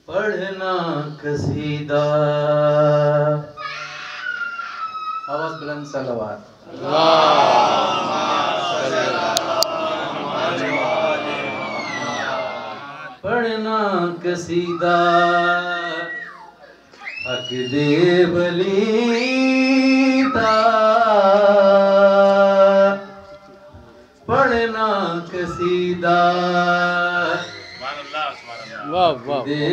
पढ़ना कसीदा। आवाज बुलंद सलवात। पढ़ना कसीदा हक दे वलीदा। पढ़ना कसीदा दे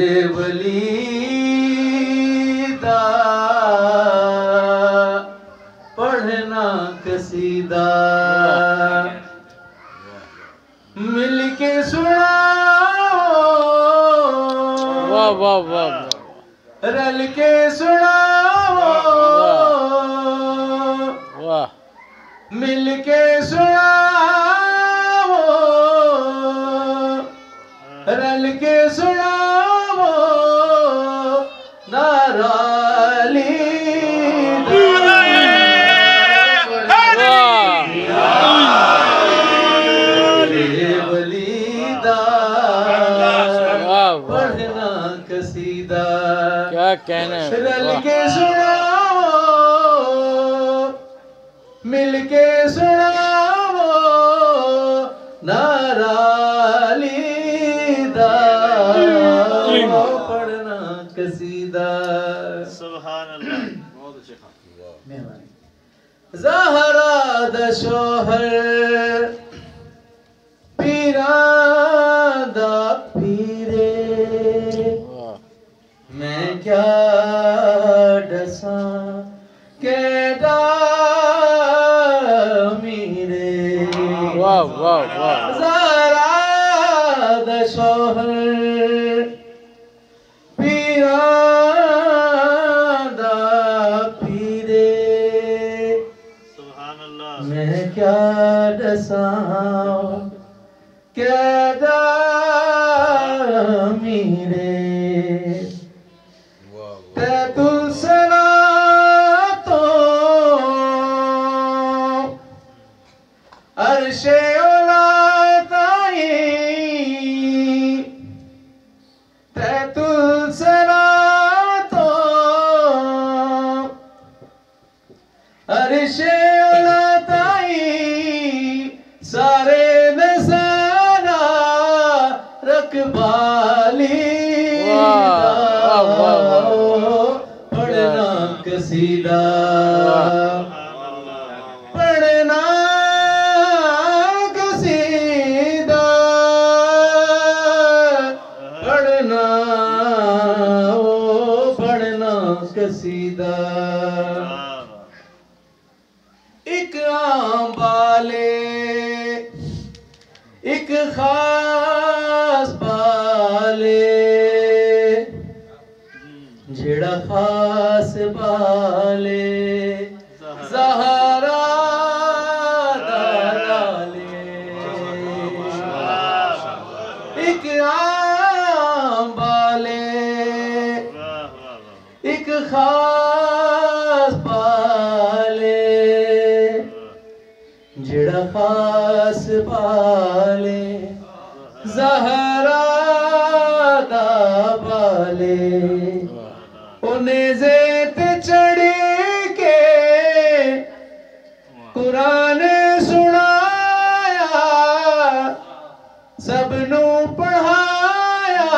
वलीदा। पढ़ना कसीदा मिलके सुनाओ। वाह वाह वाह। रल के सुनाओ। वाह। मिल के सुनाओ। रल के सुनाओ। नाराली पढ़ना कसीदा। क्या कहना है। रल के सुनाओ। मिल के सुनाओ। नारालीदा पढ़ना कसीदा। सुभान अल्लाह। बहुत अच्छे मेहरबानी। ज़हरा दा शोहर पीरा दा पीरे। मैं क्या डसा केड़ा मीरे। वाह वाह वाह। ज़हरा दा शोहर पीरा दा पीरे। सुभान अल्लाह। मैं क्या डसा केड़ा मीरे। ते तुलसना तो अर्शे ओला ताई। ते तुलसना तो अर्शे ओला ताई। सारे नसाना रखवाली। पढ़ना कसीदा। पढ़ना कसीदा। पढ़ना ओ पढ़ना कसीदा। एक आम वाले एक खास बाले। जेड़ा खास बाले ज़हरा दा लाले। एक आम बाले एक खास बाले। जेड़ा खास बाले ज़हरा दा बाले। उन्हें ज़ेत चढ़ के कुरान सुनाया। सबनू पढ़ाया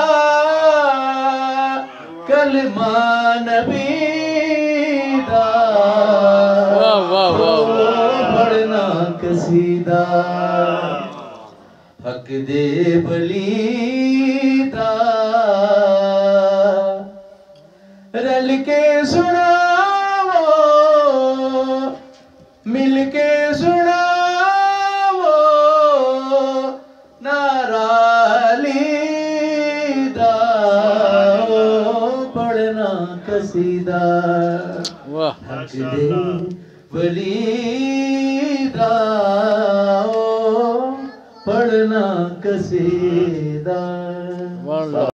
कलमा नबी दा। पढ़ना कसीदा हक दे वलीदा। रल के सुनाओ। मिल के सुनाओ। नारालीदा पढ़ना कसीदा। हक दे वलीदा पढ़ना कसीदा।